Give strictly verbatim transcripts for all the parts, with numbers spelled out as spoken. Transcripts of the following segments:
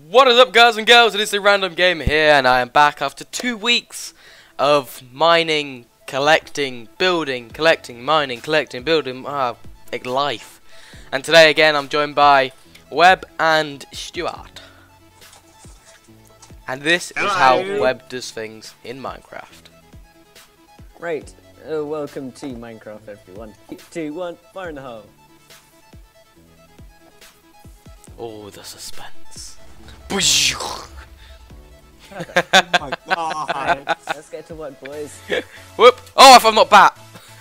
What is up, guys and girls? It is the Random Gamer here, and I am back after two weeks of mining, collecting, building, collecting, mining, collecting, building, ah, like life. And today again, I'm joined by Webb and Stuart. And this Hello. is how Webb does things in Minecraft. Right, uh, welcome to Minecraft, everyone. Three, two, one, fire in the hole. Oh, the suspense. Oh my god. Right, let's get to work, boys. Whoop! Oh, if I'm not bat!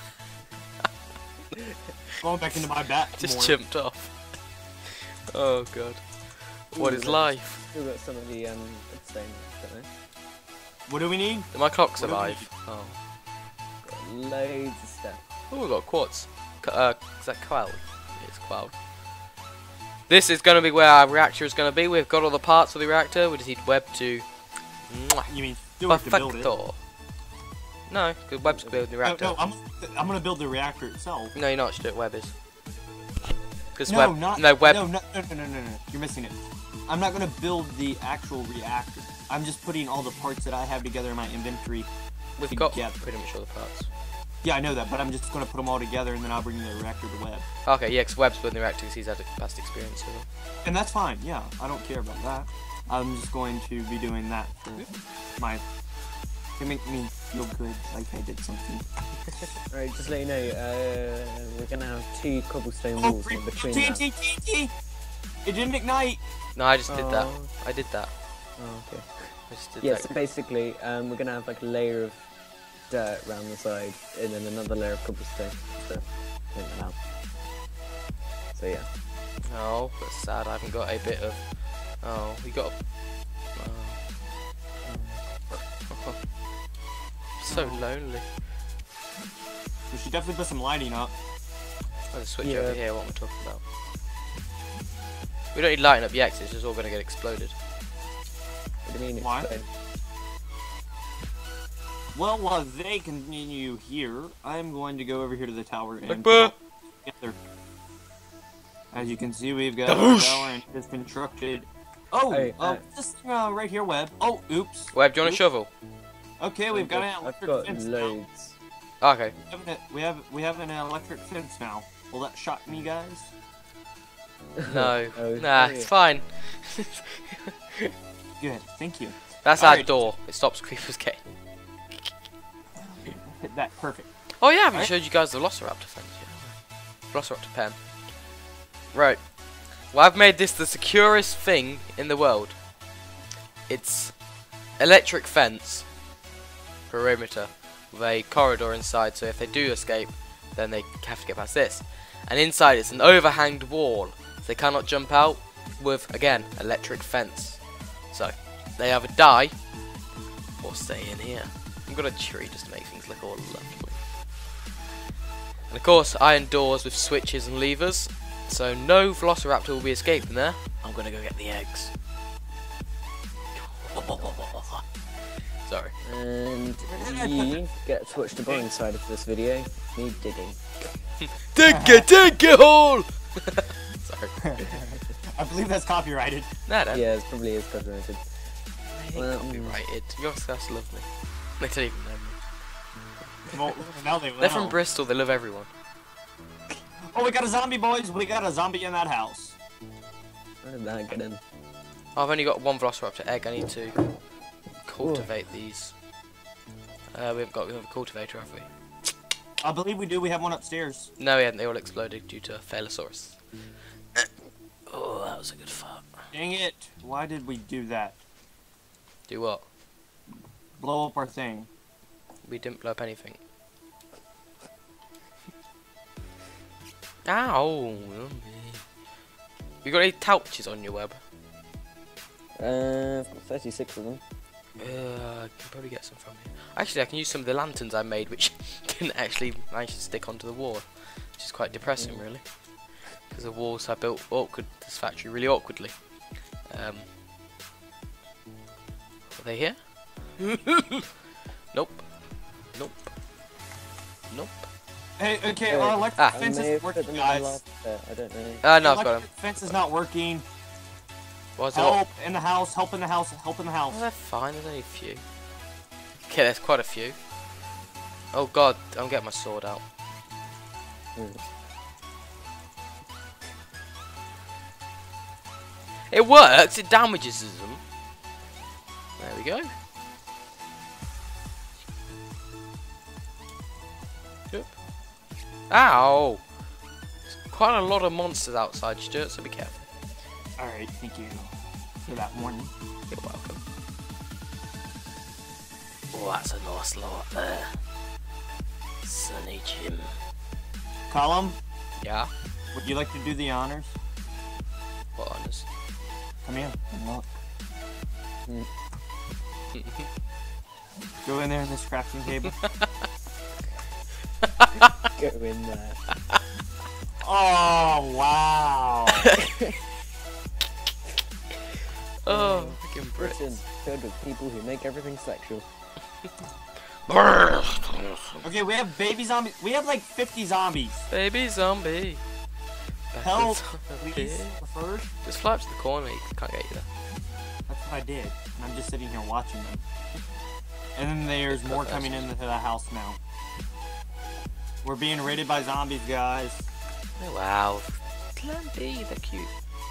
Going back into my bat. Just more. chimped off. Oh god. What Ooh, is let's- life? Still got some of the um, stone, don't I? What do we need? Did my clock What do we survive? Oh. Got loads of stuff. Oh, we've got quartz. Qu- Uh, is that cloud? It's cloud. This is going to be where our reactor is going to be. We've got all the parts of the reactor. We just need Webb to... Mwah, You mean do it to build it? perfecto. No, because Webb's building the No, reactor. no, I'm I'm gonna build the reactor itself. No, you're not. Stuart. Webb is. Because No, Webb... not no, Webb... No, no, no, no, no, no, no. You're missing it. I'm not gonna build the actual reactor. I'm just putting all the parts that I have together in my inventory. We've got together. pretty much all the parts. Yeah, I know that, but I'm just gonna put them all together and then I'll bring the reactor to Webb. Okay, yeah, because Webb's building the reactor because he's had past experience with it. And that's fine. Yeah, I don't care about that. I'm just going to be doing that for my to make me feel good, like I did something. Right, just let you know, uh, we're gonna have two cobblestone Oh, walls in between T N them. T, T N T! It didn't ignite! No, I just did that. Oh. I did that. Oh, okay. I just did Yeah, that. so basically, um, we're gonna have like a layer of dirt around the side, and then another layer of cobblestone to clean them out. So yeah. Oh, that's sad. I haven't got a bit of... Oh, we got... Oh. So lonely. We should definitely put some lighting up. I'll just switch Yeah. over here what I'm talking about. We don't need lighting up yet, 'cause it's just all going to get exploded. What do you mean? Why? explain? Well, while they continue here, I'm going to go over here to the tower and Like, put bruh. all together. As you can see, we've got Douche. the tower and it's constructed. Oh, Hey, uh, uh, this thing uh, right here, Webb. Oh, oops. Webb, do you want a Oops. shovel? Okay, we've got an I've electric got fence now. loads. Okay. We have, an, we have we have an electric fence now. Will that shock me, guys? No. Oh, Nah, dear. it's fine. Good, thank you. That's our Alright. door. It stops creepers getting... Hit that perfect. Oh yeah, I haven't Right. showed you guys the Velociraptor fence yet. Velociraptor pen. Right. Well, I've made this the securest thing in the world. It's electric fence perimeter with a corridor inside, so if they do escape, then they have to get past this. And inside it's an overhanged wall, so they cannot jump out with, again, electric fence. So, they either die or stay in here. I've got a tree just to make things look all lovely. And of course, iron doors with switches and levers, so no Velociraptor will be escaping there. I'm gonna go get the eggs. Sorry. And you get to watch the boring side of this video, me digging. Dig it, dig it hole! Sorry. I believe that's copyrighted. Nah, don't. Yeah, it probably is copyrighted. I hate Well, copyrighted. Your guys love me. They don't even know me. Well, now they will. They're from Bristol, they love everyone. Oh, we got a zombie, boys. We got a zombie in that house. How did that get in? Oh, I've only got one Velociraptor egg, I need to cultivate these. Uh, we haven't got another cultivator, have we? I believe we do. We have one upstairs. No, we hadn't. They all exploded due to Phalosaurus. Oh, that was a good fart. Dang it. Why did we do that? Do what? Blow up our thing. We didn't blow up anything. Ow! You got any touches on your web? Uh, I've got thirty-six of them. Uh, I can probably get some from here. Actually, I can use some of the lanterns I made, which didn't actually manage to stick onto the wall, which is quite depressing, Mm. really. Because the walls I built awkward this factory really awkwardly. Um, are they here? Nope. Nope. Nope. Hey, okay, Uh, our electric ah. I fence may isn't have put working, them in the guys. last bit, I don't know. Ah, no, I've got electric them. fence is not working. What's a lot? Help in the house, help in the house, help in the house. Oh, they're fine, there's only a few. Okay, there's quite a few. Oh god, I'm getting my sword out. Mm. It works, it damages them. There we go. Yep. Ow! There's quite a lot of monsters outside, Stuart, so be careful. Alright, thank you for that warning. You're welcome. Oh, that's a nice lot there. Sunny Jim. Column, Yeah? would you like to do the honors? What honors? Come here and look. Mm. Go in there in this crafting table. Go in there. Oh, wow. Oh, fucking Brits. Britain, filled with people who make everything sexual. Okay, we have baby zombies. We have like fifty zombies. Baby zombie. Back Help, to zombie. please. First. Just fly up to the corner, you can't get you there. That's what I did. And I'm just sitting here watching them. And then there's more coming into the house now. We're being raided by zombies, guys. Oh, wow. Clumpy, they're cute.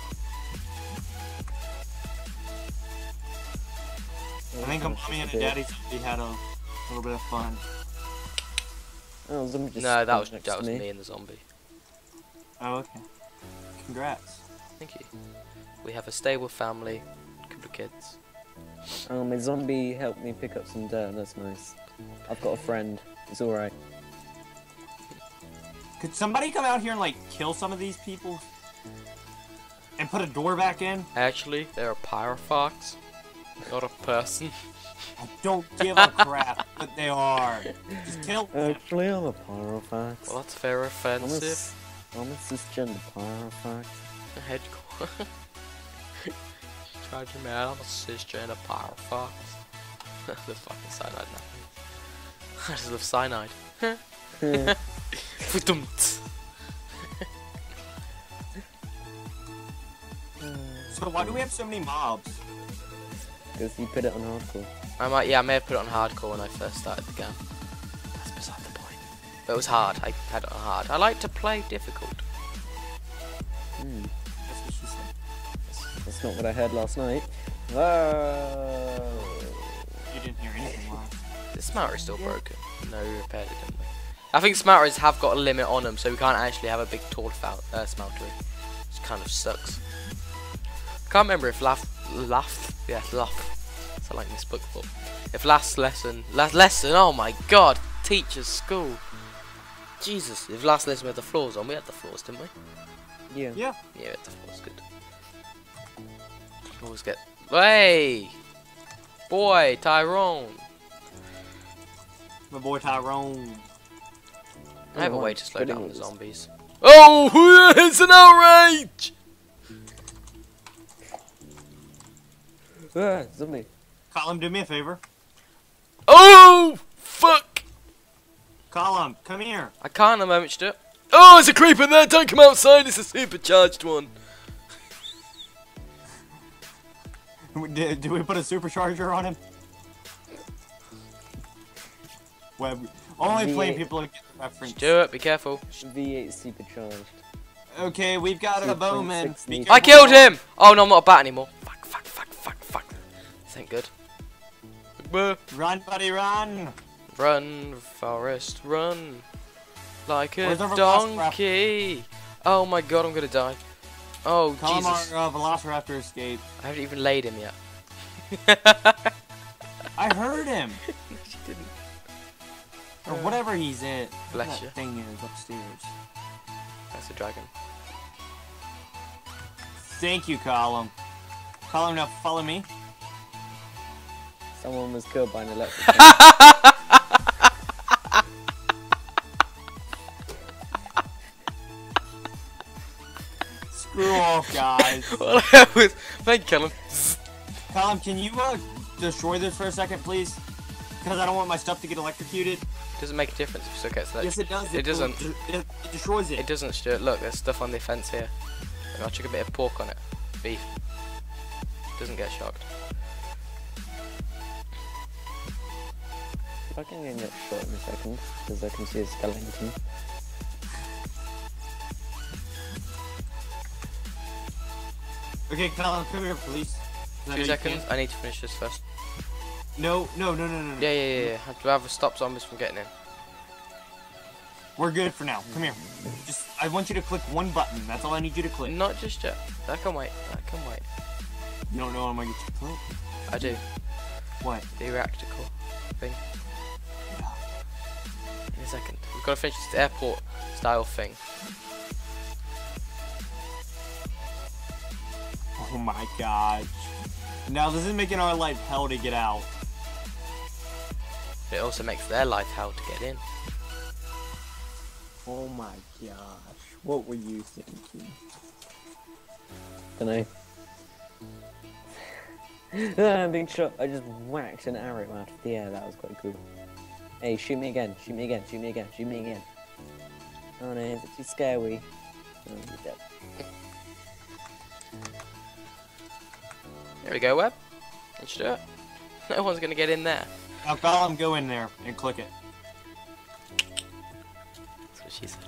I think a mommy and a daddy zombie had a little bit of fun. Oh, zombie just No, that was spawned next that to was me. me and the zombie. Oh, okay. Congrats. Thank you. We have a stable family, a couple of kids. Oh, my zombie helped me pick up some dirt. That's nice. I've got a friend. It's alright. Could somebody come out here and like kill some of these people? And put a door back in? Actually, they're a pyrofox, not a person. I don't give a crap, but they are. Just kill them. Actually, I'm a pyrofax. Well, that's very I'm a, offensive. s- I'm a cisgender pyrofax. Headquarters. Charging me out, I'm a cisgender pyrofox. The fucking cyanide nothing. I just love cyanide. Ba-dumt. So why do we have so many mobs? Because you put it on hardcore. I might, yeah, I may have put it on hardcore when I first started the game. That's beside the point. But it was hard. I had it on hard. I like to play difficult. Hmm. That's what she said. That's not what I heard last night. Whoa! You didn't hear anything live. The smelter is still broken. No, we repaired it, didn't we? I think smelters have got a limit on them, so we can't actually have a big tall fou- uh, smelter. Which kind of sucks. Can't remember if laugh, laugh, yeah, laugh. It's like this book, but if last lesson, last lesson, oh my god, teacher's school. Jesus, if last lesson we had the floors on, we had the floors, didn't we? Yeah. Yeah. Yeah, we had the floors, good. Always get, hey, boy, Tyrone. My boy Tyrone. I have a Oh, way to slow good down the English. zombies. Oh, it's an outrage! Ah, zombie. Colin, do me a favor. Oh, fuck! Colin, come here. I can't at the moment, Stuart. Oh, there's a creeper there! Don't come outside! It's a supercharged one. Do, do we put a supercharger on him? Well, only V plain eight. people get the reference. Stuart, be careful. V eight supercharged. Okay, we've got a two point bowman. six Be meters. I careful. killed him! Oh no, I'm not a bat anymore. Fuck, fuck, fuck, fuck, fuck. This ain't good. Buh. Run, buddy, run. Run, Forest, run. Like a Where's our Velociraptor? donkey. Oh my god, I'm gonna die. Oh, Colin, Jesus. our uh, Velociraptor escaped. I haven't even laid him yet. I heard him. She didn't. Or whatever he's in. Bless What you. that thing is upstairs. That's a dragon. Thank you, Colin. Colin, now follow me. Someone was killed by an electric. Screw off, guys. Well, that was. Thank you, Callum. Colin, can you uh, destroy this for a second, please? Because I don't want my stuff to get electrocuted. Doesn't make a difference if it still gets that. Yes, it does. It doesn't. It, it destroys it. It doesn't, Stuart. Look, there's stuff on the fence here. I'll chuck a bit of pork on it. Beef. doesn't get shocked. I can get shot in a second because I can see a skeleton. Okay, Colin, come here, please. 'Cause I know Two you seconds. can't- I need to finish this first. No, no, no, no, no. no. Yeah, yeah, yeah. yeah. I'd rather stop zombies from getting in. We're good for now. Come here. Just, I want you to click one button. That's all I need you to click. Not just yet. I can wait. I can wait. You don't know what I'm gonna get you to click. I do. What? The reactor core thing. Yeah. In a second. We've got to finish this airport style thing. Oh my gosh. Now this is making our life hell to get out. It also makes their life hell to get in. Oh my gosh. What were you thinking? Don't know. I'm being shot. I just whacked an arrow out of the air. That was quite cool. Hey, shoot me again. Shoot me again. Shoot me again. Shoot me again. Oh no, is it too scary? Oh, you're dead. There we go, Web. Let's do it. No one's gonna get in there. Now, Colin, go in there and click it. That's what she said.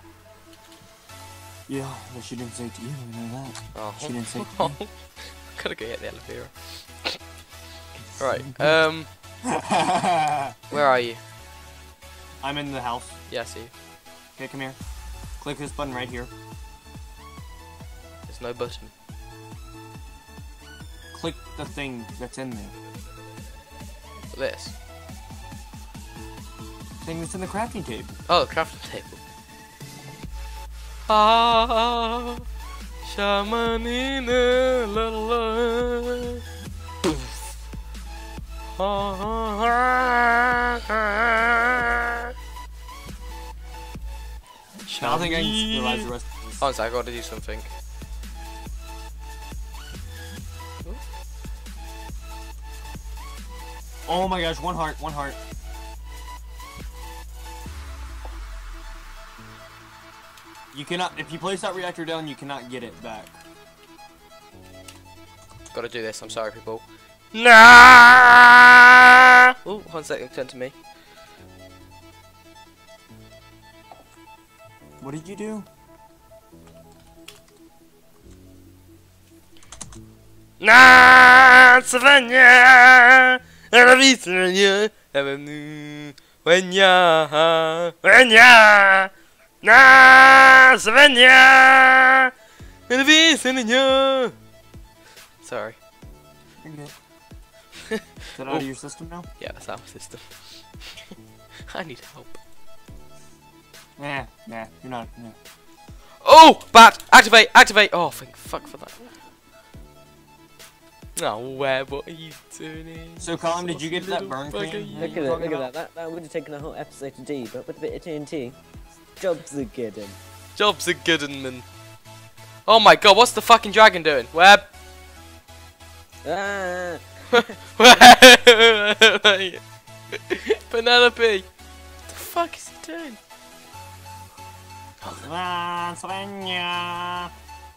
Yeah, but she didn't say it to you. You know that. Oh. She didn't say. Gotta go get the elevator. Right. Um. Where are you? I'm in the house. Yeah, I see you. Okay, come here. Click this button right here. There's no button. Click the thing that's in there. This. Thing that's in the crafting table. Oh, the crafting table. Ah, shamanina, la la la. Ah, I don't think I can supervise the rest of this. Oh, so I gotta do something. Oh my gosh, one heart, one heart. You cannot, if you place that reactor down, you cannot get it back. Gotta do this, I'm sorry people. Nah! Oh, one second, turn to me. What did you do? Nah, Savannah! And I'm eating you. When ya, when ya, nah, Savannah! And I'm eating you. Sorry. You're good. Is that out of your system now? Yeah, that's our system. I need help. Nah, nah, you're not. Nah. Oh, bat! Activate! Activate! Oh, thank fuck for that. Oh, Web, what are you doing? So, Colin, did you get that Little burn bugger, cream? you. Look at it, look at that. That, that would have taken a whole episode to do, but with a bit of T N T, jobs are good. And Jobs are good, and man. Oh my god, what's the fucking dragon doing? Web! ah, Penelope! What the fuck is he doing? Ah, Savannah.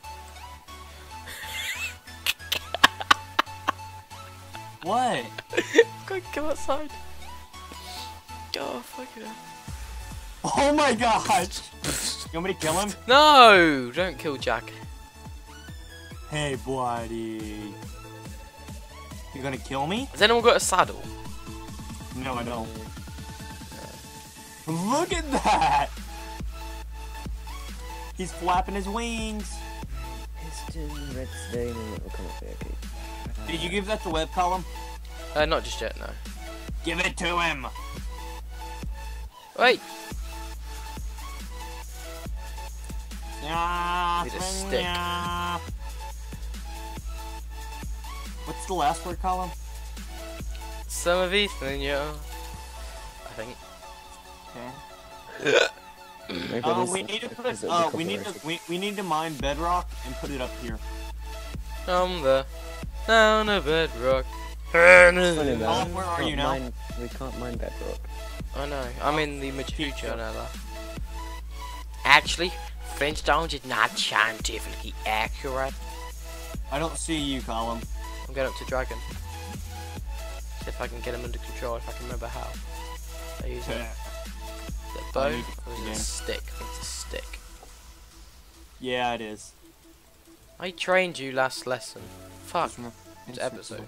What? Go, go outside. Go, fuck it. Oh my gosh! You want me to kill him? No! Don't kill Jack. Hey, buddy. You gonna kill me? Has anyone got a saddle? No, I don't. Look at that! He's flapping his wings. piston, redstone, and it will come up here. Okay. Did you give that to Web Column? Uh, not just yet, no. Give it to him! Wait! Yeah, Need a stick. yeah. What's the last word, Column? Some of Ethan, yeah. I think. Okay. Maybe Uh, this we is need to because put. of the Uh, we need to. copyright. We, we need to mine bedrock and put it up here. On the down a bedrock. Funny I though, Colin, where we are can't you now? Mine, we can't mine bedrock. know. I'm in the future now. Actually, Flintstones is not scientifically accurate. I don't see you, Column. I'm going up to Dragon. See if I can get him under control, if I can remember how. I use it. The bow? Oh, you- Or is it yeah. a stick? I think it's a stick. Yeah, it is. I trained you last lesson. Fuck. Just remember- It's episode.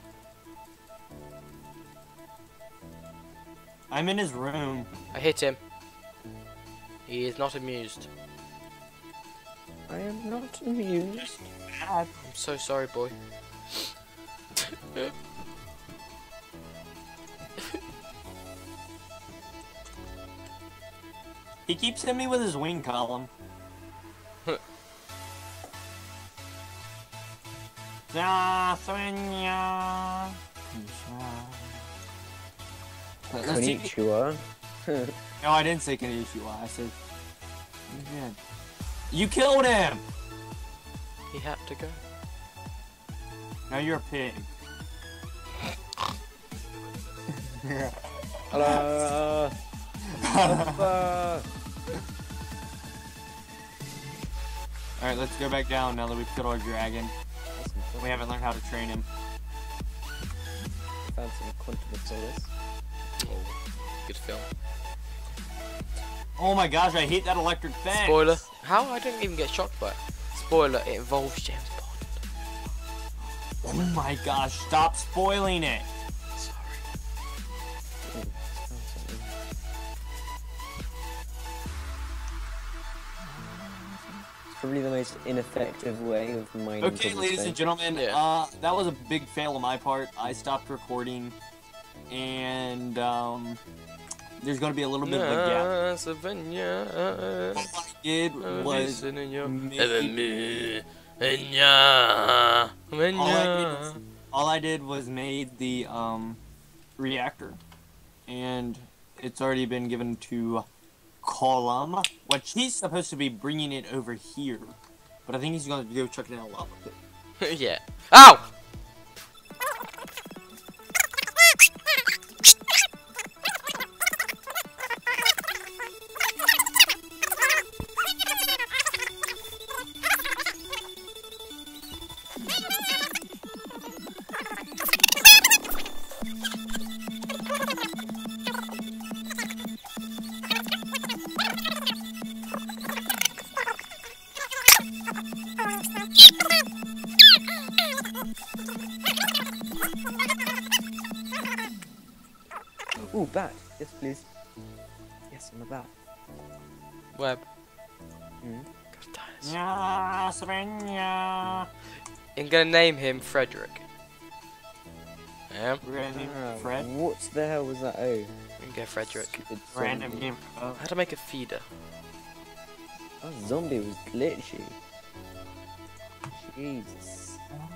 I'm in his room. I hit him. He is not amused. I am not amused. Bad. I'm so sorry, boy. He keeps hitting me with his wing column. Ja, Svenja. Let's see. Konnichiwa. No, I didn't say Konnichiwa. I said. Yeah. You killed him! He had to go. Now you're a pig. Hello. Alpha. Alright, let's go back down now that we've killed our dragon. We haven't learned how to train him. Found some Quantum of Solace. Oh, good film. Oh my gosh, I hate that electric fence! Spoiler. How? I didn't even get shocked by it. Spoiler, it involves James Bond. Oh my gosh, stop spoiling it! Sorry. Ooh, found something. It's probably the most ineffective way of mining. Okay, ladies and gentlemen, Yeah. uh, that was a big fail on my part. I stopped recording, and, um, there's gonna be a little bit of a gap. Nah, Savannah. All I did was Listening your- make- Savannah. Savannah. Savannah. all I did was made the um reactor, and it's already been given to Colum, which he's supposed to be bringing it over here, but I think he's gonna go check it out lava pit. Yeah. Ow! Ooh, bat. Yes, please. Yes, I'm a bat. Web. Mm. God, dinosaur. Yeah, Svenja. I'm gonna name him Frederick. Yeah. We're gonna name Ah, him Fred. what the hell was that? Oh, We can go Frederick. stupid Random zombie. game. Oh. How to make a feeder? That zombie was glitchy. Jesus.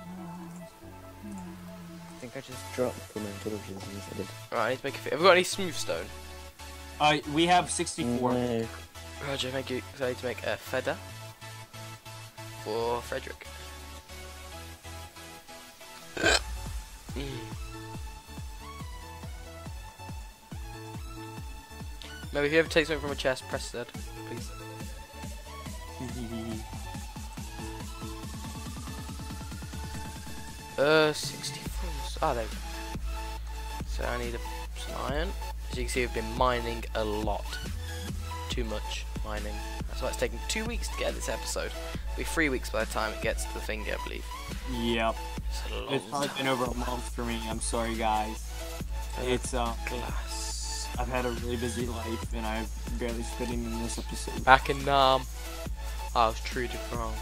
I think I just dropped for my torches and I did. Right, I need to make a feeder. Have we got any smooth stone? Uh, we have sixty-four. No. Roger, make you. So I need to make a feather for Frederick. Mm. Maybe if you ever take something from a chest, press Z, please. Uh, sixty-four. Ah, there we go. So I need a, some iron. As you can see, we've been mining a lot. Too much mining. That's why it's taken two weeks to get this episode. It'll be three weeks by the time it gets to the finger, I believe. Yep. It's a long It's probably been over a month for me. I'm sorry, guys. It's uh, glass. I've had a really busy life, and I've barely spitting in this episode. Back in Nam, I was treated wrong.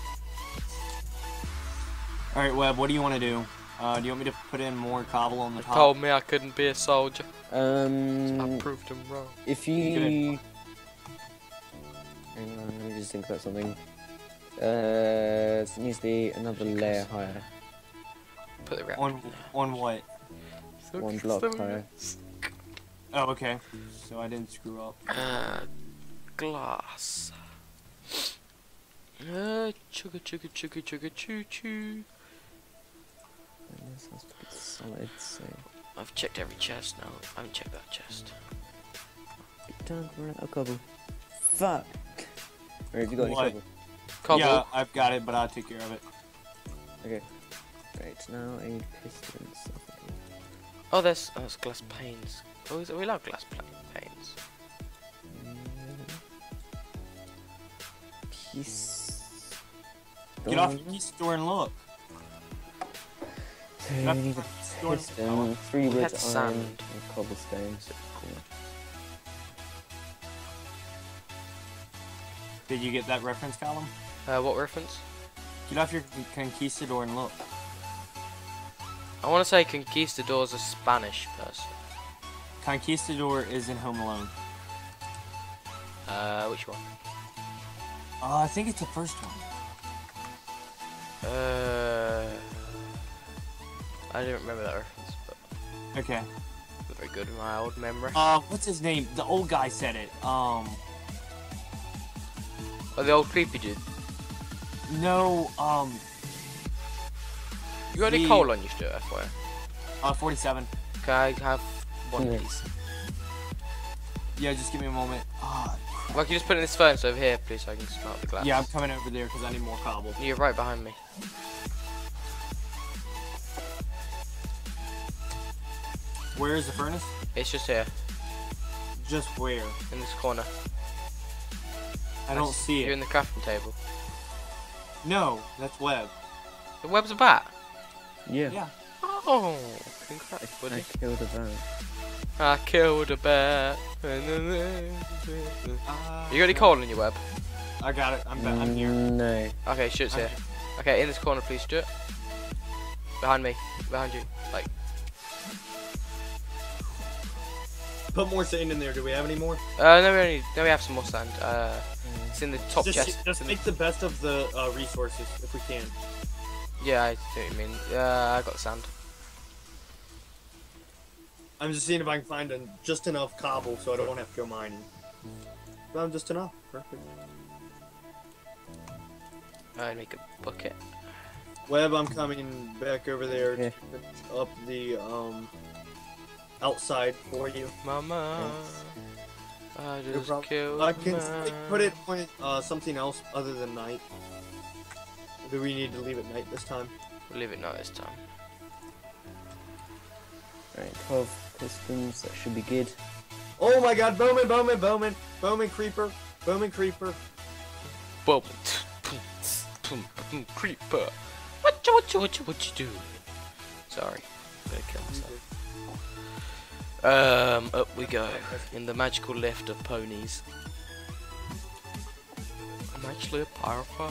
All right, Webb. What do you want to do? Uh, do you want me to put in more cobble on the They top? told me I couldn't be a soldier. I Um, proved them wrong. if you... Hang on, let me just think about something. Uh, it needs to be another layer higher. Put the wrap. On on what? One block higher. Oh, okay. So I didn't screw up. Uh, glass. Uh, chugga chugga chugga chugga choo choo. And this has to be solid, so... I've checked every chest now. I haven't checked that chest. Time to run out of cobble. Fuck! Or have you got any What? cobble? Cobble. Yeah, I've got it, but I'll take care of it. Okay. Right, now I need pistons. Oh, there's, oh, there's glass panes. Oh, is it, we love glass pla- panes. Piece. Get off your key store and look. So Get off we need your a key store and- piston, three We wood, had iron, sand. and cobblestone. So cool. Did you get that reference column? Uh, what reference? Get off your conquistador and look. I want to say conquistador's a Spanish person. Conquistador is in Home Alone. Uh, which one? Uh, I think it's the first one. Uh, I don't remember that reference, but Okay. not very good in my old memory. Uh, what's his name? The old guy said it. Um, Oh, the old creepy dude. no, um, You got any The- coal on your still, F Y I? uh, forty-seven. Can I have one, Yeah. please? Yeah, just give me a moment. Ah, Well, can you just put it in this furnace over here, please, so I can smelt the glass? yeah, I'm coming over there because I need more cobble. You're right behind me. Where is the furnace? It's just here, Just where? in this corner. I don't That's- see You're it. in the crafting table. No, that's web. The web's a bat. Yeah. Yeah. Oh, congrats, I buddy. killed a bat. I killed a bat. You Uh, got any coal in your web? I got it. I'm, I'm here. Mm, No. Okay, Stuart's here. Okay, in this corner, please, Stuart. Behind me. Behind you. Like, Put more sand in there. Do we have any more? uh, no, we only, no, we have some more sand. Uh, it's in the top just chest. It's just in the- make the best of the uh, resources if we can. yeah, I see what you mean. Yeah, I got the sand. I'm just seeing if I can find an, just enough cobble so I don't have to go mining. Well, just enough. Perfect. I'd make a bucket. Web, I'm coming back over there Yeah. to finish up the um outside for you. Mama, I No just problem. killed I can man. put it on uh, something else other than night. Or do we need to leave it night this time? We'll leave it night this time. Right, twelve pistons. That should be good. Oh my God! Bowman, Bowman, Bowman, Bowman creeper, Bowman creeper. Boom. Creeper. What you, what you, what you, what you do? Sorry. I'm gonna kill myself. Um, up we go. In the magical lift of ponies. I'm actually a pyrofox.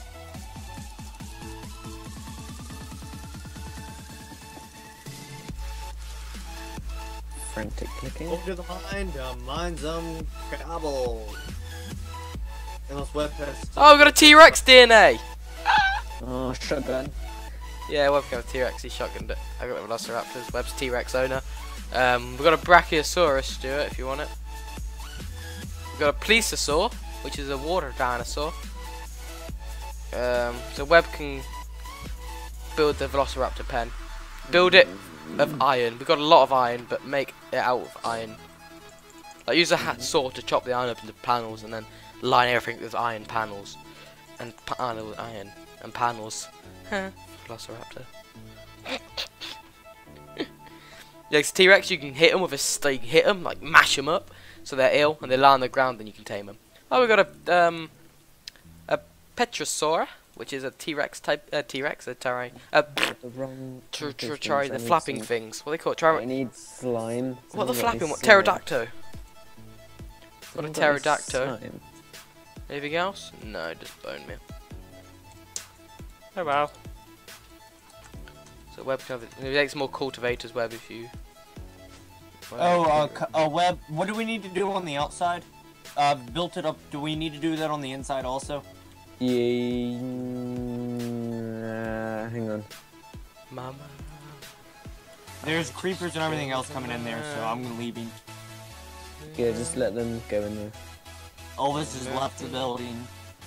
Frantic clicking. Over to the mine to mine some cobble. Unless web has. Oh, we got a T-Rex D N A! Oh, shotgun. Yeah, we've got a T-Rex, he shotgunned it. I got the Velociraptors, Webb's T-Rex owner. Um, we've got a Brachiosaurus, Stuart, if you want it. We've got a Plesiosaur, which is a water dinosaur. Um, so Webb can build the Velociraptor pen. Build it of iron. We've got a lot of iron, but make it out of iron. Like, use a hat saw to chop the iron up into panels and then line everything with iron panels. And panel iron. And panels. Velociraptor. Yeah, it's T-Rex, you can hit them with a stick, hit them, like mash them up, so they're ill, and they lie on the ground, then you can tame them. Oh, we got a um, a Petrosaur, which is a T-Rex type, uh, T-Rex, a terrain, uh, The wrong. tr tr pistons. try I the need flapping some- things. What do they call it? I Try need slime. what the Someone got flapping any one? slime? Pterodactyl. What a Someone got any pterodactyl. slime? Anything else? No, just bone meal. Oh wow. So Web can have it. It takes more cultivators, Web, if you. Oh, uh, c- uh, web. What do we need to do on the outside? Uh, built it up. Do we need to do that on the inside also? Yeah. Uh, hang on. Mama. There's creepers and everything else coming in there, so I'm leaving. Yeah, just let them go in there. All this is left the building.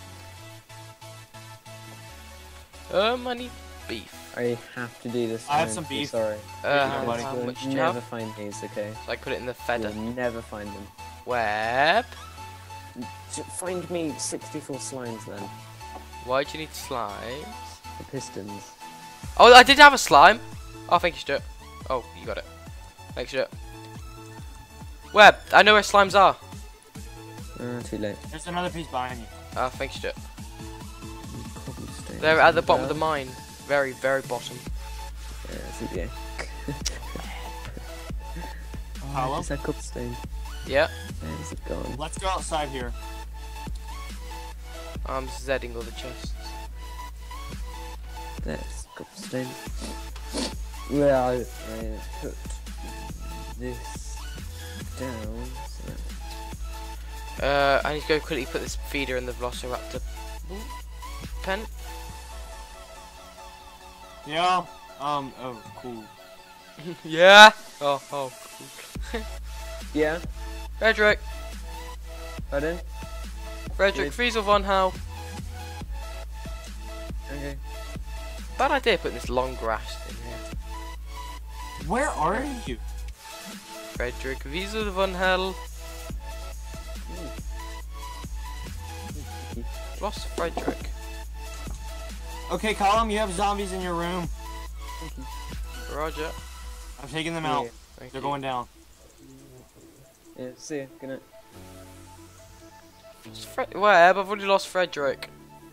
Um, I need beef. I have to do this. I have time, some I'm beef. Sorry. Uh, Yeah, how, buddy. how You'll much do you never have? find these, okay? So I put it in the feather. You'll never find them. Web. J- Find me sixty-four slimes then. Why do you need slimes? The pistons. Oh, I did have a slime. Oh, thank you, Stuart. Oh, you got it. Thanks, Stuart. Where? I know where slimes are. Uh, too late. There's another piece behind you. Ah, thanks, Stuart. Cobblestone. They're at the bottom of the mine. Very, very bottom. Yeah, C B A. Oh, I Hello? just had cobblestone. Yeah. Where's it gone? Let's go outside here. I'm Zedding all the chests. There's cobblestone. Well, I, I put this down. So Uh, I need to go quickly put this feeder in the Velociraptor pen. Yeah. Um. Oh, cool. Yeah. Oh, oh, cool. yeah, Frederick. pardon? Frederick Yes. Friesel von Hau. Okay. Bad idea putting this long grass in here. Where are you? Frederick Wiesel von Hell. Lost Frederick. Okay, Column, you have zombies in your room. Roger. I'm taking them out. Yeah. Thank They're you. going down. Yeah, see ya. Good night. Lost Fre- Where? I've already lost Frederick.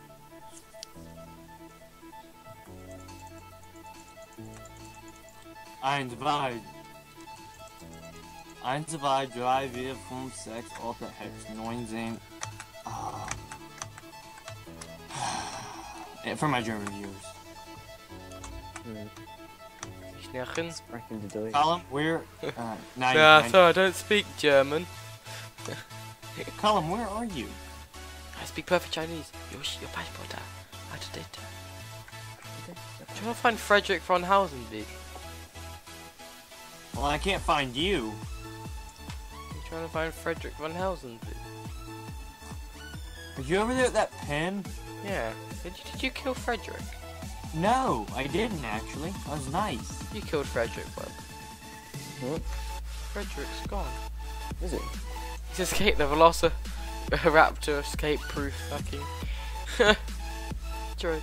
Eins, zwei. Eins, zwei, drei, vier, fünf, sechs, acht, hex, neun, zehn. Ah. Yeah, for my German viewers. Hmm. Ich nerchen. Back into Deutsch. Column, where? Uh, nine, Yeah, nine. so I don't speak German. Column, where are you? I speak perfect Chinese. Yoshi, your passport. I did it. Trying to find Frederick von Hausenby. Well, I can't find you. I'm trying to find Frederick von Hausenby. Are you over there at that pen? Yeah. Did you, did you kill Frederick? No, I didn't actually. That was nice. You killed Frederick, Webb. What? Frederick's gone. Is it? He's escaped the Velociraptor escape proof fucking joke.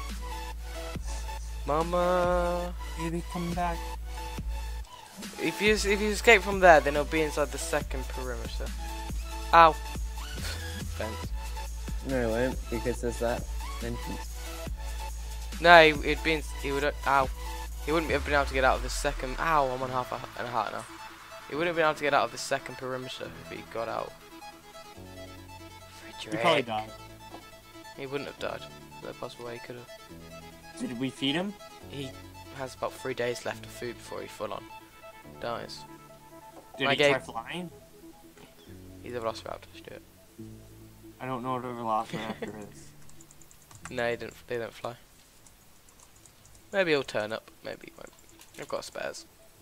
Mama. Baby, come back. If you if you escape from there, then it'll be inside the second perimeter. Ow. Fence. No, it won't, because there's that entrance. No, he- it'd be. In, he would. Ow. He wouldn't have been able to get out of the second. Ow! I'm on half a, and a heart now. He wouldn't have been able to get out of the second perimeter if he got out. You probably Frederick. died. He wouldn't have died. There's no possible way he could have. Did we feed him? He has about three days left of food before he full on dies. Did I he gave- try flying? He's a Velociraptor, Stuart. I don't know what a Velociraptor is. No, they don't. They don't fly. Maybe he'll turn up. Maybe he won't. I've got spares.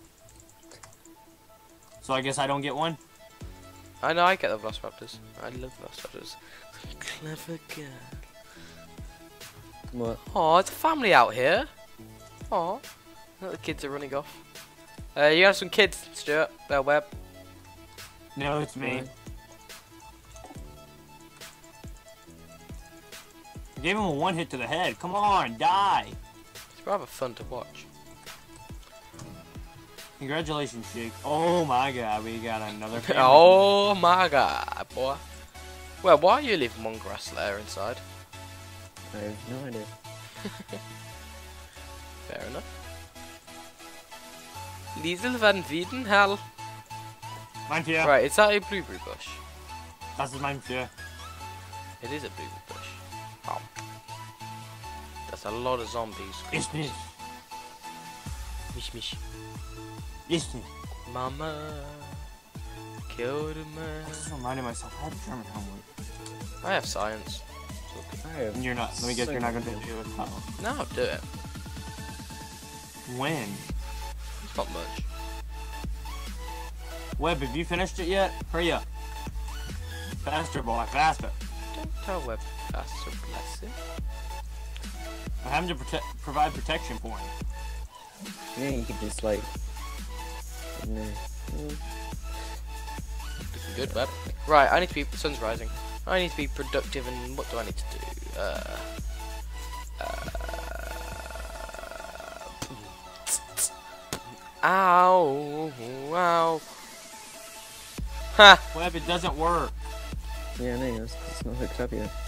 So I guess I don't get one? I know. I get the Velociraptors. I love Velociraptors. Clever girl. What? Oh, it's a family out here. Oh, the kids are running off. Uh, you have some kids, Stuart. Bell Webb. No, it's me. Right. I gave him a one hit to the head. Come on, die! It's rather fun to watch. Congratulations, Jake. Oh my god, we got another family. Oh my god, boy. Well, why are you leaving one grass layer inside? I have no idea. Fair enough. Liesel van Wiedenhall. Mein Tier. Right, is that a blueberry bush? Das ist mein Tier. It is a blueberry bush. Oh. That's a lot of zombies. Ist nicht. Mish mish. Ist nicht. Mama killed a I man. just reminded myself I have German homework. I have science. It's all I have And you're not. Let me guess, so you're not gonna much. do it. Oh. good. No, I'll do it. When? It's not much. Webb, have you finished it yet? Hurry up. Faster, boy, faster. Don't tell Web faster, bless it. I'm having to prote provide protection for him. Yeah, you could just like. No. Looking good, Web. Right, I need to be. The sun's rising. I need to be productive, and what do I need to do? Uh, uh, Ow! Ow! Ha! Web, it doesn't work. Yeah, no, it's, it's not hooked up yet.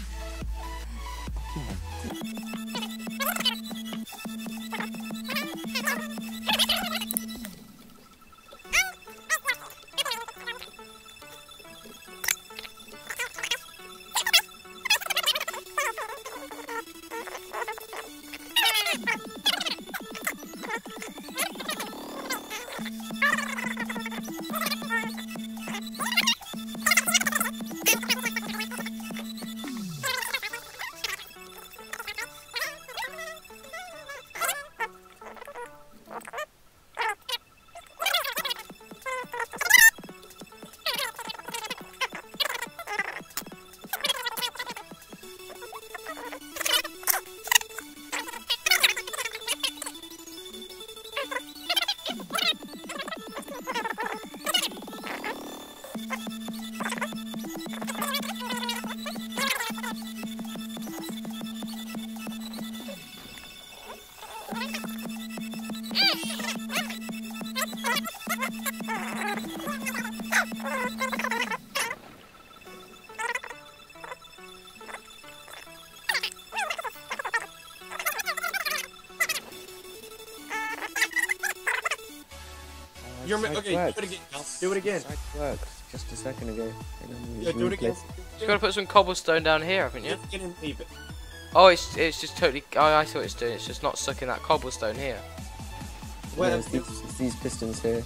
You're ma- Side okay, works. do it again. Now. Do it again. Side works just a second ago. Hang on, Yeah, do it again. You've got to put some cobblestone down here, haven't you? Just get and leave it. Oh, it's it's just totally. Oh, I see what it's doing. It's just not sucking that cobblestone here. Where? No, it's these, it's these pistons here.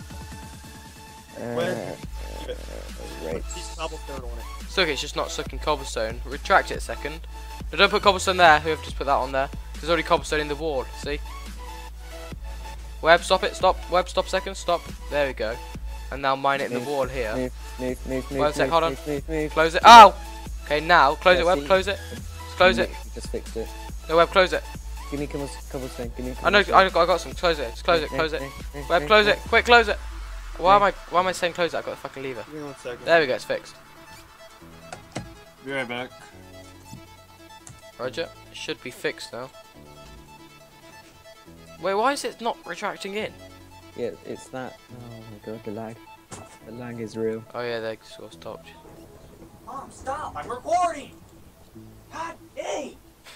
Uh, Where? uh, right. Put piece of cobblestone on it. So okay, it's just not sucking cobblestone. Retract it a second. No, don't put cobblestone there. Whoever just put that on there. There's already cobblestone in the wall. See? Web, stop it. Stop. Web, stop a second. Stop. There we go. And now mine it in the Move, wall here. Move, move, move, move, One sec, move, hold on. move, move, move. Close it. Ow! Okay, now close Yeah, it. Web, see? close it. Just close it. You Just fixed it. No, Web, close it. Give me cobble- cobblestone. Give me. I know. cobblestone. I got, I got some. Close it. Just close it. No, Close no, it. no, no, Web, no, close no. it. Quick, close it. Why am No. I? Why am I saying close it? I got the fucking lever. Give me one second. There we go. It's fixed. Be right back. Roger. It should be fixed now. Wait, why is it not retracting in? Yeah, it's that. Oh my god, the lag. The lag is real. Oh yeah, they just got stopped. Mom, stop! I'm recording! God dang!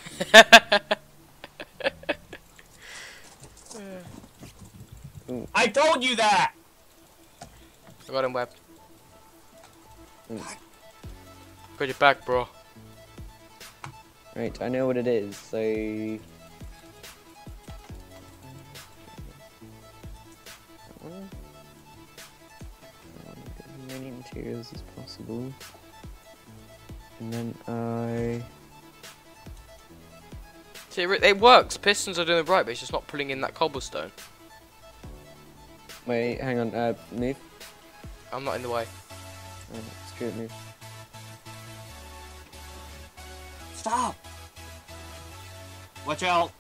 I told you that! I got him, Web. Thanks. Got your back, bro. Right, I know what it is. So. That one. Um, get as many materials as possible. And then I. See, it it works. Pistons are doing it right, but it's just not pulling in that cobblestone. Wait, hang on. Uh, move. I'm not in the way. Oh, screw it, move. Stop! Watch out!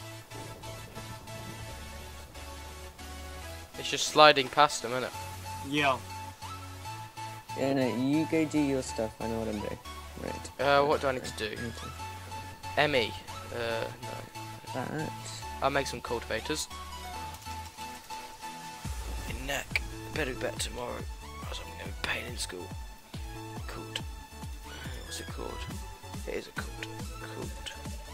It's just sliding past them, isn't it? Yeah. Yeah, no, you go do your stuff. I know what I'm doing. Right. Uh, what do I need to do? I need to- M E. Uh, no. That. I'll make some cultivators. In neck. Better be better tomorrow. Else I'm going to be pain in school. Cult. What's it called? It is a cult. Cult.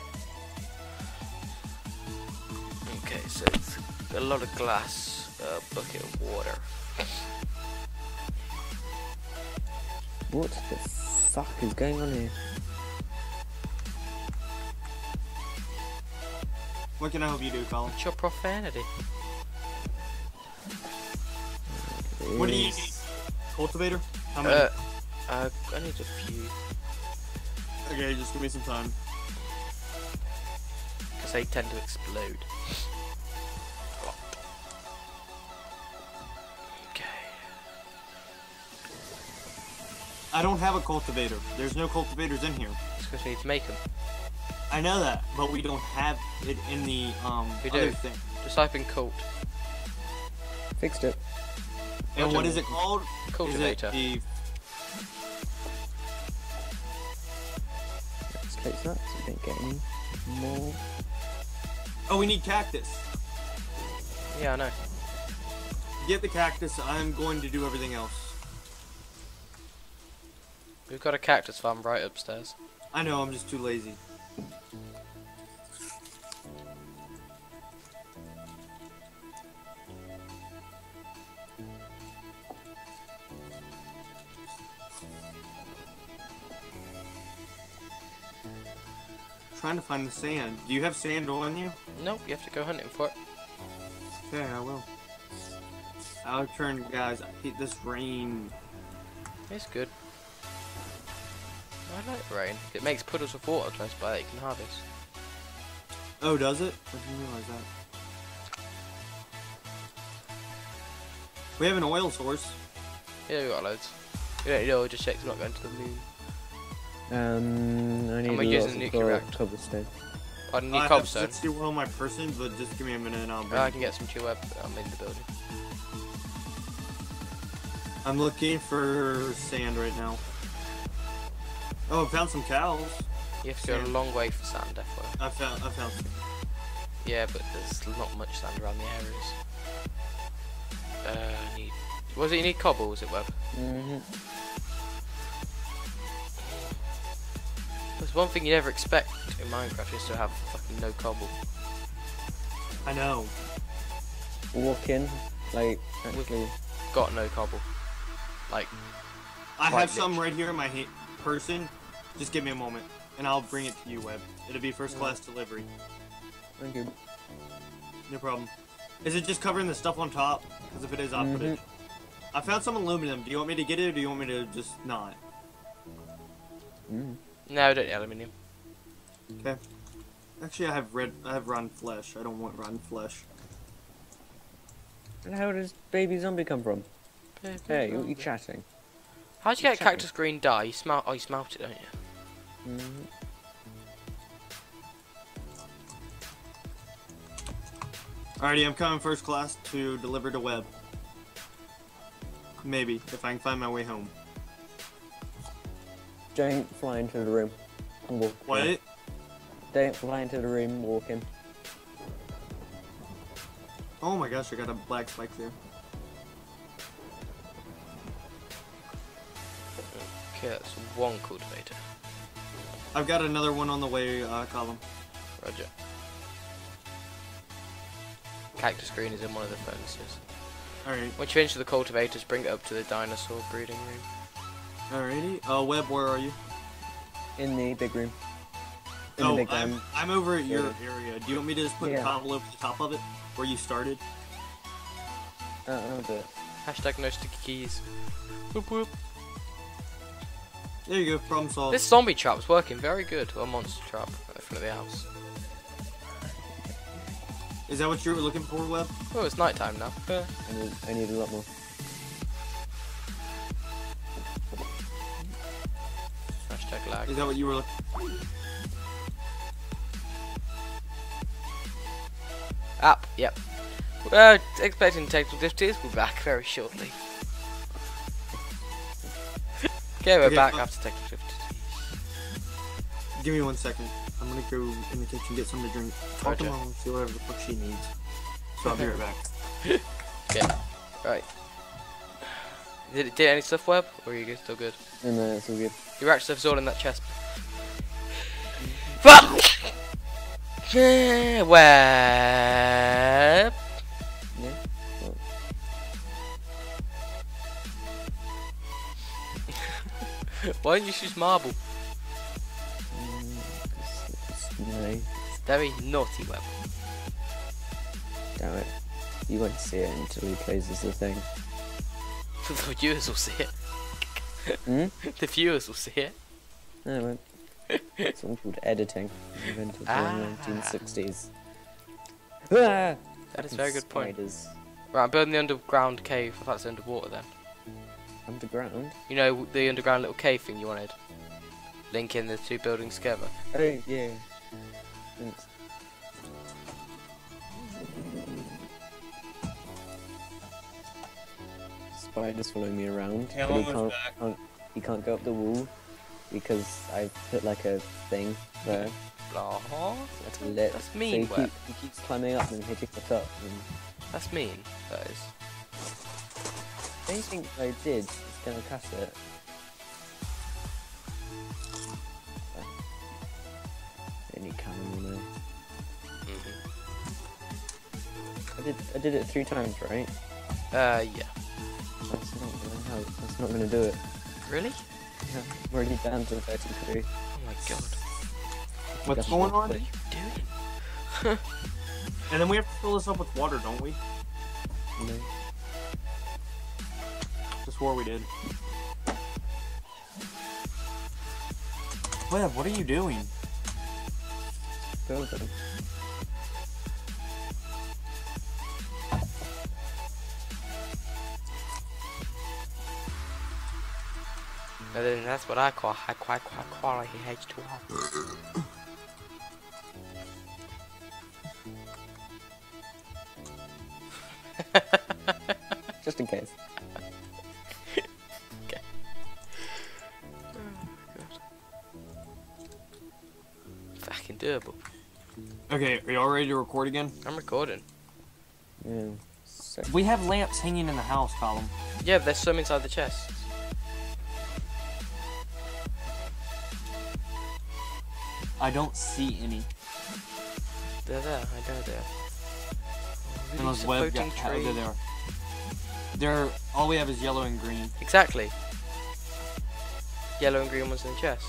Okay, so it's a lot of glass, a bucket of water. What the fuck is going on here? What can I help you do, Colin? What's your profanity? What do you Is- need? Cultivator? How many? Uh, uh, I need a few. Okay, just give me some time. Because they tend to explode. Okay. I don't have a cultivator. There's no cultivators in here. It's because we need to make them. I know that, but we don't have it in the um We other do. thing. Just type in cult. Fixed it. And Roger. what is it called? Cultivator. Is it Let's close that so we don't get any more. the... Oh, we need cactus. Yeah, I know. get the cactus. I'm going to do everything else. We've got a cactus farm right upstairs. I know, I'm just too lazy. Trying to find the sand. Do you have sand on you? Nope, you have to go hunting for it. Okay, I will. I'll turn, guys. I hate this rain. It's good. I like the rain. It makes puddles of water close by that you can harvest. Oh, does it? I didn't realize that. We have an oil source. Yeah, we got loads. We don't need oil, just check it's not going to the moon. Um, I need we're lots using of nuclear co- reactor. cobblestone. Pardon, I need have cobblestone. sixty-one on my person, but just give me a minute and I'll bring Oh, I can get some chill web. I'm in the building. I'm looking for sand right now. Oh, I found some cows. You have to go a Sand. long way for sand, definitely. I found, I found some. Yeah, but there's not much sand around the areas. Uh, I need. Was it you need cobble? Was it web? Mm-hmm. There's one thing you never expect in Minecraft is to have fucking no cobble. I know. Walk in, like, actually. Got no cobble. Like, I Quite have some rich. right here in my ha person. Just give me a moment, and I'll bring it to you, Web. It'll be first class delivery. Thank you. No problem. Is it just covering the stuff on top? Because if it is, I'll put it. I found some aluminum. Do you want me to get it, or do you want me to just not? Mm. no, don't need aluminium. Okay. Actually, I have red. I have rotten flesh. I don't want rotten flesh. Where the hell does baby zombie come from? Hey, what are you chatting? How'd you get Exactly. cactus green dye? You smelt. Oh, you smelt it, don't you? Mm. Alrighty, I'm coming first class to deliver to Web. Maybe, if I can find my way home. Don't fly into the room. I'm walking. What? Don't fly into the room, walking. Oh my gosh, I got a black spike there. Okay, that's one cultivator. I've got another one on the way, uh, column. Roger. Cactus green is in one of the furnaces. Alright, Once you finish the cultivators, bring it up to the dinosaur breeding room. alrighty. Uh, Web, where are you? In the big room. In Oh, the big I'm, room. I'm over at your Yeah. area. Do you want me to just put Yeah. cobble over the top of it? Where you started? Uh, I'll do it. Hashtag no sticky keys. Whoop whoop. There you go, problem solved. This zombie trap's working very good. Or monster trap at the front of the house. Is that what you were looking for, Web? Oh, it's night time now. Uh, I need, I need a lot more. hashtag lag. Is that what you were looking App, yep. Uh, expecting technical difficulties. We'll be back very shortly. Okay, we're Okay, back uh, after technical difficulties. Give me one second. I'm gonna go in the kitchen get something to drink. Talk to Roger. Mom, see whatever the fuck she needs. So I'll be right back. Okay, right. Did it do any stuff, Web? Or are you good? Still good? No, no, it's all good. Your actual stuff's all in that chest. Fuck! Yeah, Web. Yeah? Well, Why don't you choose marble? mm, it's- it's- no, Very naughty, Web. damn it. You won't see it until he closes the thing. The viewers will see it. Hmm? The viewers will see it. No, it won't. It's something called editing. Invented in Ah. the nineteen sixties. Ah! That is a very good point. Spiders. Right, I'm building the underground cave. I thought it's underwater then. Underground? You know, the underground little cave thing you wanted? Linking the two buildings together. Oh, yeah. Thanks. Spiders follow me around, Yeah, I'm but he almost can't, back. can't he can't go up the wall because I put like a thing there. Blah. That's lit. That's So mean, he, Web. keep, he keeps climbing up and hitting the top. And That's mean, that is. anything I did is gonna cast it. Any cannon, you know. Mhm. I did. I did it three times, right? Uh, yeah. That's not gonna help. That's not gonna do it. Really? Yeah, I'm already down to thirty-three. Oh my god. What's Guess going what? on? What are you doing? And then we have to fill this up with water, don't we? You know? I swore we did. Web, what are you doing? Build them. And then that's what I call high quality, high quality H two O. Just in case. Okay. Fucking doable. Okay, are y'all ready to record again? I'm recording. Yeah. So, We have lamps hanging in the house, Column. Yeah, there's some inside the chest. I don't see any. They're there. I know they're. Oh, Unless really Web got supporting oh, there tree. they are. They're all we have is yellow and green. Exactly. Yellow and green ones in the chest.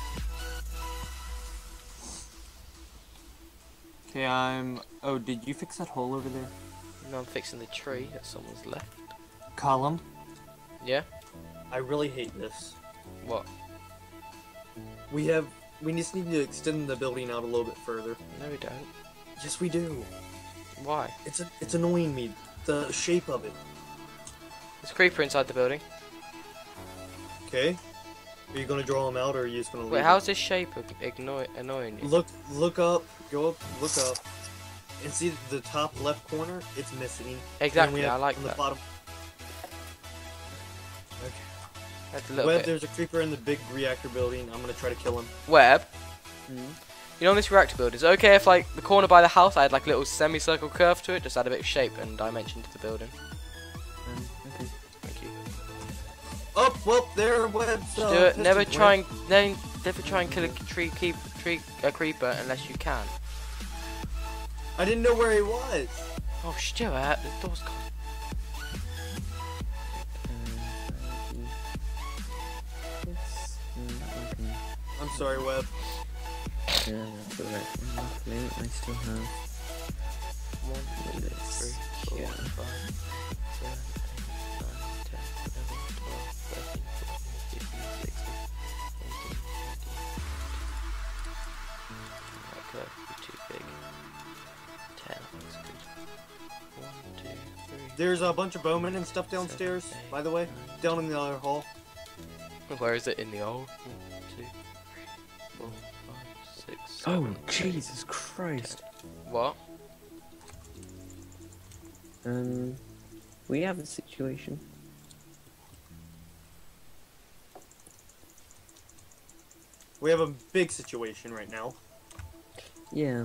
Okay, I'm. Oh, did you fix that hole over there? No, I'm fixing the tree that someone's left. Column. Yeah? I really hate this. What? We have. We just need to extend the building out a little bit further. No, we don't. Yes, we do. Why? It's a, it's annoying me. The shape of it. There's a creeper inside the building. Okay. Are you gonna draw them out, or are you just gonna leave Wait, it? how's this shape igno annoying you? Look, look up. Go up. Look up. And see the top left corner? It's missing. Exactly, And we I have like on that. The bottom. That's a little Web, bit. there's a creeper in the big reactor building. I'm gonna try to kill him. Web, mm, you know, on this reactor build, is it okay if, like, the corner by the house I had, like, a little semicircle curve to it? Just add a bit of shape and dimension to the building. um, okay. Thank you. Oh, well, there, Web. Just do it. Never try and, ne never try and kill a tree, keep, tree, a creeper unless you can. I didn't know where he was. Oh, Stuart, the door's gone. Yes. Mm, that one can- I'm sorry, Web. Yeah, that's alright. Luckily, I still have. One, two, three, four, Yeah. five, seven, eight, nine, ten, eleven, twelve, thirteen, fourteen, fifteen, sixteen, eighteen, nineteen. That curve would be too big. Ten, that's good. One, two, three. There's a bunch of bowmen and stuff downstairs, seven, eight, by the way. nine, Down in the other hall. Where is it in the old? One, two, three, four, five, six, Oh, seven, eight, Jesus Christ. ten. What? Um, we have a situation. We have a big situation right now. Yeah.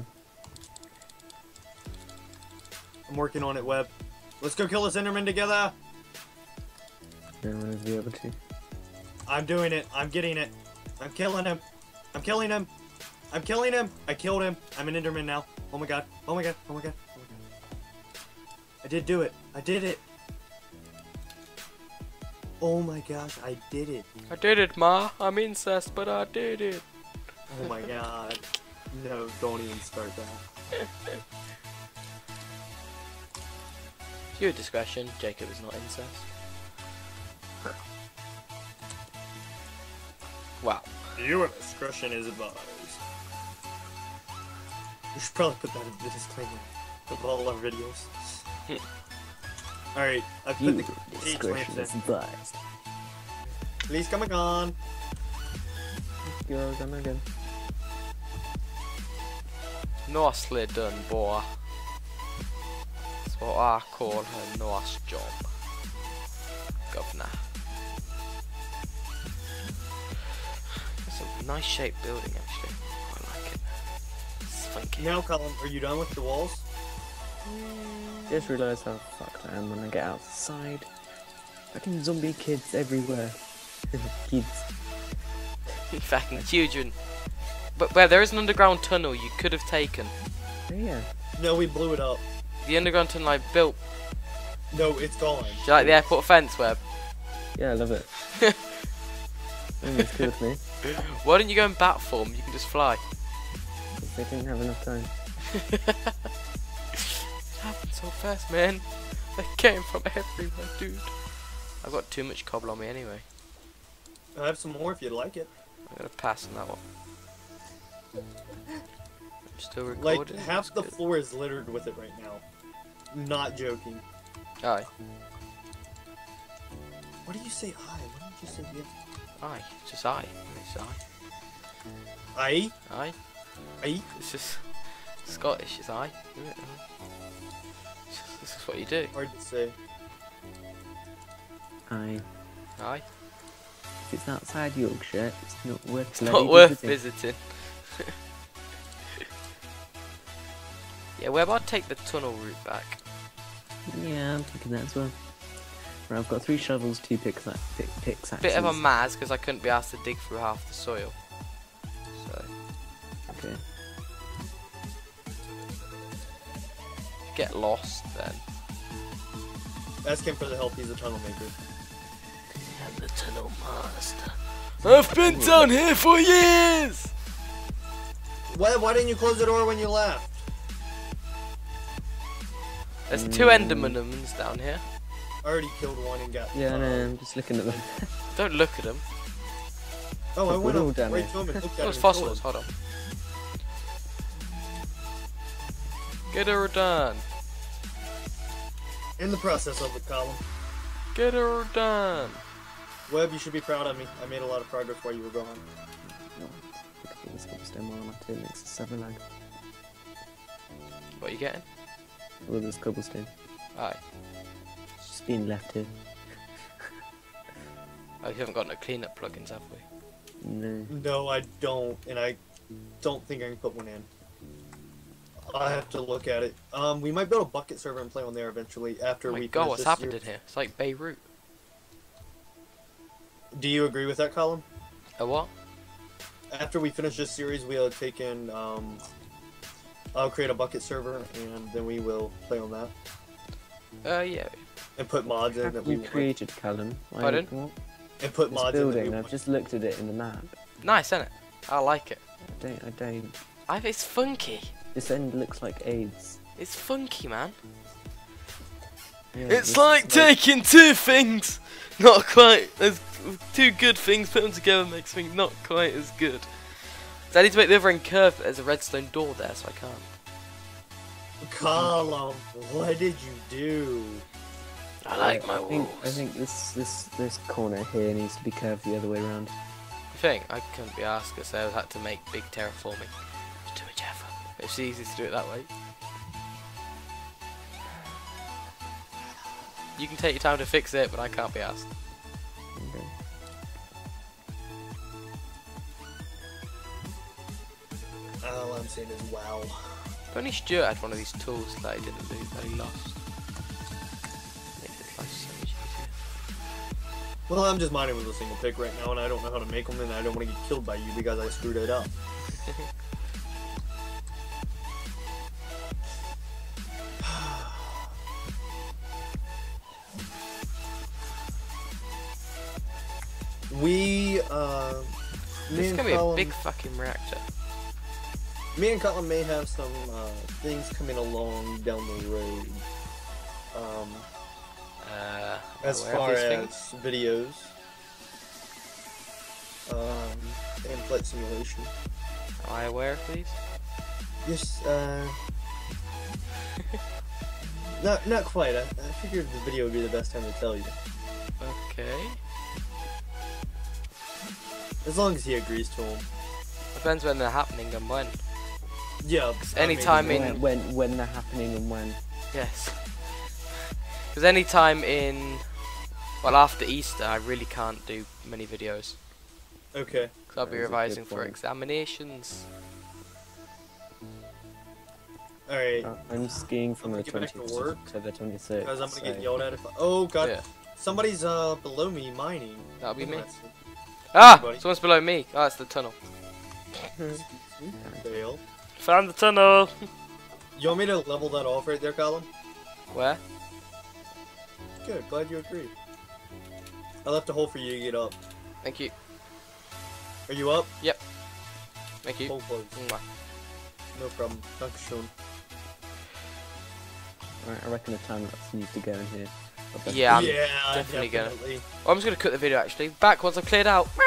I'm working on it, Web. Let's go kill this Enderman together. No one will be able to. I'm doing it. I'm getting it. I'm killing him. I'm killing him. I'm killing him. I killed him. I'm an Enderman now. Oh my god. Oh my god. Oh my god. Oh my god. I did do it. I did it. Oh my gosh. I did it. I did it, Ma. I'm incest, but I did it. Oh my god. No, don't even start that. Your discretion, Jacob is not incest. Wow. Your discretion is advised. We should probably put that in the disclaimer of all our videos. Alright, I've put You the H discretion lamps is in. advised. Please come on. You're gonna again. Nicely done, boy. That's what I call a nice job. Governor. It's a nice shaped building, actually. I like it. It's funky. Now, Colin, are you done with the walls? Just realised how fucked I am when I get outside. Fucking zombie kids everywhere. Kids. Fucking children. But where there is an underground tunnel you could have taken. Oh yeah. No, we blew it up. The underground tunnel I built. No, it's gone. Do you like the airport fence, Web? Yeah, I love it. Mm, it's good with me. Why don't you go in bat form? You can just fly. Because they didn't have enough time. It happened so fast, man. They came from everywhere, dude. I've got too much cobble on me anyway. I have some more if you'd like it. I'm gonna pass on that one. I'm still Like, recording. half that's the good. floor is littered with it right now. Not joking. Aye, What did you say I? What did you say yes? aye, just aye. It's aye. I? Aye. I? It's just Scottish, it's aye. Isn't it? It's just, this is what you do. Hard to say. I. Aye. If it's outside Yorkshire, it's not worth It's bloody not worth visiting. visiting. Yeah, where about take the tunnel route back? Yeah, I'm thinking that as well. Right, I've got three shovels, two picks, pick, pickaxes. Bit of a maz because I couldn't be asked to dig through half the soil. So Okay. get lost then. Ask him for the help, he's a tunnel maker. I'm the tunnel master. I've been down here for years. Why, why didn't you close the door when you left? There's two Mm. Endermans down here. I already killed one and got... Yeah, uh, no, I'm just looking at them. Don't look at them. Oh, I We're went all up down right here. to him and looked at him. Those and fossils. killed Hold on. Get her done. him. In the process of it, Colin. Get her done. Webb, you should be proud of me. I made a lot of progress while you were gone. No, look at this cobblestone while I'm at it, it's a seven lag. What are you getting? All this cobblestone. Aye. It's just been left here. Oh, you haven't got no cleanup plugins, have we? No. No, I don't, and I don't think I can put one in. I have to look at it. Um, we might build a bucket server and play on there eventually after Oh my we god, finish what's this happened series. in here? It's like Beirut. Do you agree with that, Colin? A what? After we finish this series, we'll take in, um, I'll create a bucket server, and then we will play on that. Uh, yeah. And put mods in Have that we you want. created, Callum? Why- Pardon? what? And put This mods in that we building, I've want. just looked at it in the map. Nice, isn't it? I like it. I don't, I don't. I, it's funky. This end looks like AIDS. It's funky, man. Yeah, It's this like is taking two things, not quite as two good things, put them together makes me not quite as good. So I need to make the other end curved, but there's a redstone door there, so I can't. Colin, what did you do? I like my I think, walls. I think this, this, this corner here needs to be curved the other way around. I think I couldn't be asked because I had to make big terraforming. It's too much effort. It's easy to do it that way. You can take your time to fix it, but I can't be asked. Okay. All I'm saying is wow. If only Stuart had one of these tools that he didn't lose, that he lost. Makes his life so much easier. Well, I'm just mining with a single pick right now, and I don't know how to make them, and I don't want to get killed by you because I screwed it up. we, uh, me This is and gonna be a Colin- big fucking reactor. Me and Colin may have some uh, things coming along down the road. Um, Uh, as aware of far these as things? videos, um, and flight simulation. Am I aware of these? Yes, uh, not not quite. I, I figured the video would be the best time to tell you, Okay. as long as he agrees to them. Depends when they're happening and when. Yeah. anytime maybe- in- When, when, when they're happening and when. Yes. Because any time in, well, after Easter, I really can't do many videos. Okay. Because I'll be That is a good revising for point. examinations. All right. Uh, I'm skiing from I'm the gonna get back to twentieth work, to the twenty-sixth. Because I'm gonna get so- yelled at if. I, oh God. Yeah. somebody's uh below me mining. That'll be me. That's- Ah! Everybody. Someone's below me. Oh, it's the tunnel. Fail. Found the tunnel. You want me to level that off right there, Colin? Where? Good, glad you agreed. I left a hole for you to get up. Thank you. Are you up? Thank you. Hole closed. Mwah. No problem. Dankeschön. Alright, I reckon the time lapse needs to go in here. Yeah, I'm yeah, definitely gonna- definitely. Oh, I'm just gonna cut the video actually. Back once I've cleared out.